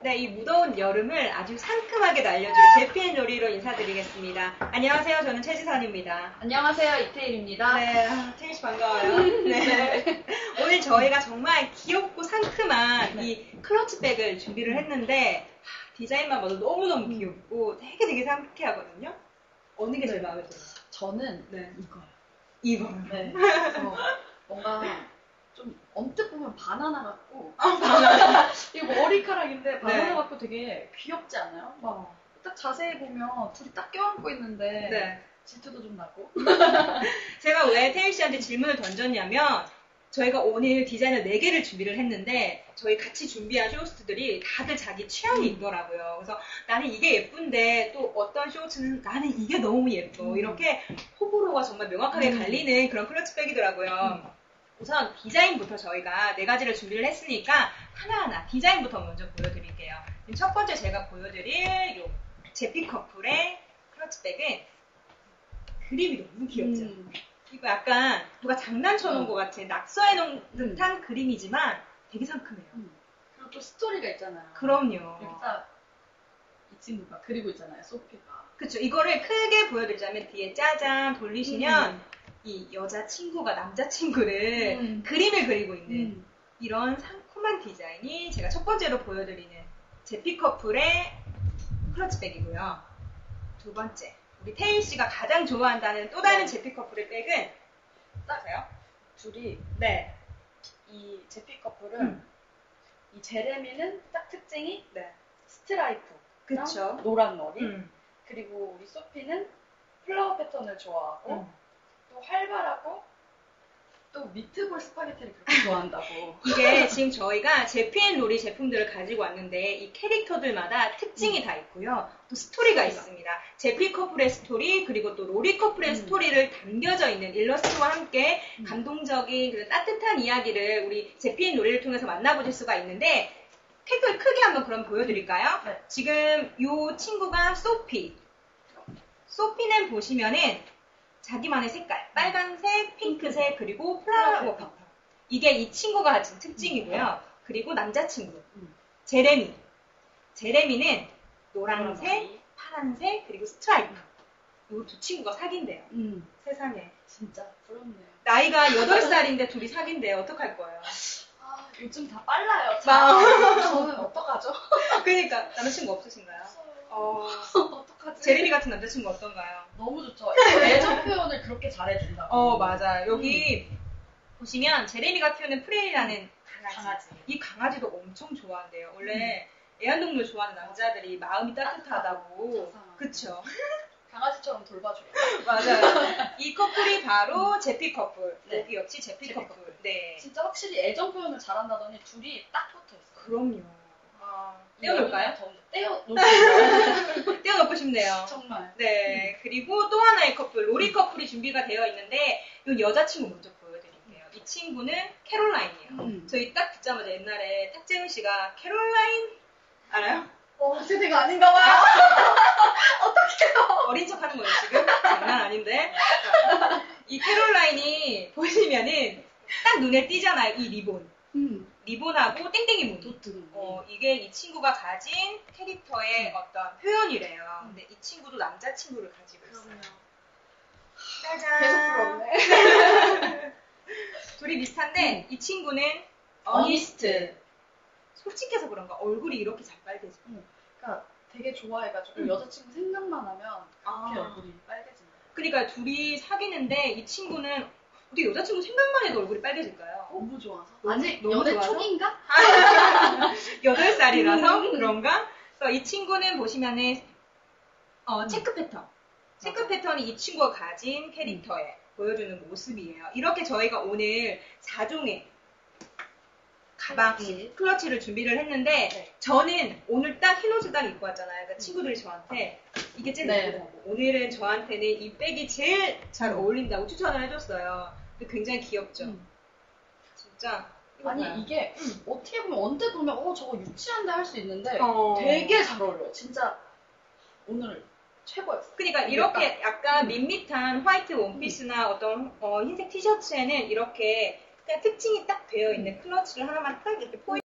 네, 이 무더운 여름을 아주 상큼하게 날려줄 제피앤 요리로 인사드리겠습니다. 안녕하세요. 저는 최지선입니다. 안녕하세요. 이태일입니다. 네, 태일 씨 반가워요. 네. 오늘 저희가 정말 귀엽고 상큼한 이 클러치백을 준비를 했는데 디자인만 봐도 너무너무 귀엽고 되게 상쾌하거든요. 어느 게 제일 마음에 들어요? 저는 네. 이거요. 이거요. 네. 그래서 뭔가 좀 언뜻 보면 바나나 같고 바나나. 이거 머리카락인데 바나나 네. 같고 되게 귀엽지 않아요? 막 딱 자세히 보면 둘이 딱 껴안고 있는데 네. 질투도 좀 나고. 제가 왜 태일 씨한테 질문을 던졌냐면 저희가 오늘 디자인을 4개를 준비를 했는데 저희 같이 준비한 쇼호스트들이 다들 자기 취향이 있더라고요. 그래서 나는 이게 예쁜데 또 어떤 쇼호스트는 나는 이게 너무 예뻐. 이렇게 호불호가 정말 명확하게 갈리는 그런 클러치백이더라고요. 우선 디자인부터 저희가 4가지를 준비를 했으니까 하나하나 디자인부터 먼저 보여드릴게요. 첫 번째 제가 보여드릴 요 제피 커플의 클러치백은 그림이 너무 귀엽죠? 이거 약간 누가 장난쳐놓은 것 같은 낙서해놓은 듯한 그림이지만 되게 상큼해요. 그리고 또 스토리가 있잖아요. 그럼요. 이렇게 딱 이 친구가 그리고 있잖아요. 소피가. 그쵸. 이거를 크게 보여드리자면 뒤에 짜잔 돌리시면 이 여자친구가 남자친구를 그림을 그리고 있는 이런 상큼한 디자인이 제가 첫 번째로 보여드리는 제피 커플의 클러치백이고요. 두 번째, 우리 태일 씨가 가장 좋아한다는 또 다른 제피 커플의 백은 딱요? 둘이 네. 이 제피 커플은 이 제레미는 딱 특징이 스트라이프, 그쵸. 노란 머리, 그리고 우리 소피는 플라워 패턴을 좋아하고 또 활발하고 또 미트볼 스파게티를 그렇게 좋아한다고. 이게 지금 저희가 제피앤로리 제품들을 가지고 왔는데 이 캐릭터들마다 특징이 다 있고요. 또 스토리가 있습니다. 제피 커플의 스토리 그리고 또 로리 커플의 스토리를 담겨져 있는 일러스트와 함께 감동적인 그 따뜻한 이야기를 우리 제피앤로리를 통해서 만나보실 수가 있는데 텍을 크게 한번 그럼 보여드릴까요? 네. 지금 이 친구가 소피. 소피는 보시면은 자기만의 색깔, 빨간색, 핑크색, 그리고 플라워 패턴. 이게 이 친구가 가진 특징이고요. 그리고 남자친구, 제레미. 제레미는 노란색, 파란색, 그리고 스트라이프. 이 두 친구가 사귄대요. 세상에. 진짜 부럽네요. 나이가 8살인데 둘이 사귄대요. 어떡할 거예요? 아, 요즘 다 빨라요. 저는 어떡하죠? 그러니까 남자친구 없으신가요? 어떡하지? 제레미 같은 남자친구 어떤가요? 너무 좋죠. 애정 표현을 그렇게 잘해준다고. 맞아요. 여기 보시면 제레미가 키우는 프레이라는 강아지. 이 강아지도 엄청 좋아한대요. 원래 애완동물 좋아하는 남자들이 마음이 따뜻하다고. 그쵸? 강아지처럼 돌봐줘요. 맞아요. 이 커플이 바로 제피 커플. 네. 여기 역시 제피 커플. 네. 진짜 확실히 애정 표현을 잘한다더니 둘이 딱 붙어있어요. 그럼요. 떼어놓을까요? 떼어놓고 떼어놓고 싶네요. 정말. 네. 그리고 또 하나의 커플, 로리 커플이 준비가 되어 있는데 이 여자친구 먼저 보여드릴게요. 이 친구는 캐롤라인이에요. 저희 딱 듣자마자 옛날에 탁재훈 씨가 캐롤라인 알아요? 세대가 아닌가 봐요. 어떡해요. 어린 척 하는 거예요, 지금? 장난 아닌데. 이 캐롤라인이 보시면은 딱 눈에 띄잖아요, 이 리본. 리본하고 땡땡이 무늬. 이게 이 친구가 가진 캐릭터의 어떤 표현이래요. 근데 이 친구도 남자친구를 가지고 있어요. 짜잔. 계속 부럽네. 둘이 비슷한데 이 친구는 어니스트. 솔직해서 그런가 얼굴이 이렇게 잘 빨개져. 그러니까 되게 좋아해가지고 여자친구 생각만 하면 그렇게 얼굴이 빨개진다. 그러니까 둘이 사귀는데 이 친구는 어떻게 여자친구 생각만 해도 얼굴이 빨개질까요? 너무 좋아서. 아직 너무 연애 좋아서? 초기인가? 8살이라서 그런가? 그래서 이 친구는 보시면은 체크 패턴. 체크 패턴이 이 친구가 가진 캐릭터에 보여주는 모습이에요. 이렇게 저희가 오늘 4종의 가방, 클러치를 준비를 했는데 저는 오늘 딱 흰 옷을 딱 입고 왔잖아요. 그러니까 친구들이 저한테 이게 제일 예쁘다고. 오늘은 저한테는 이 백이 제일 잘 어울린다고 추천을 해줬어요. 근데 굉장히 귀엽죠? 진짜. 아니 봐요. 이게 어떻게 보면 언제 보면 저거 유치한데 할 수 있는데 되게 잘 어울려요. 진짜 오늘 최고였어요. 그러니까 이렇게 약간 밋밋한 화이트 원피스나 어떤 흰색 티셔츠에는 이렇게 그냥 특징이 딱 되어 있는 클러치를 하나만 딱 이렇게 포인트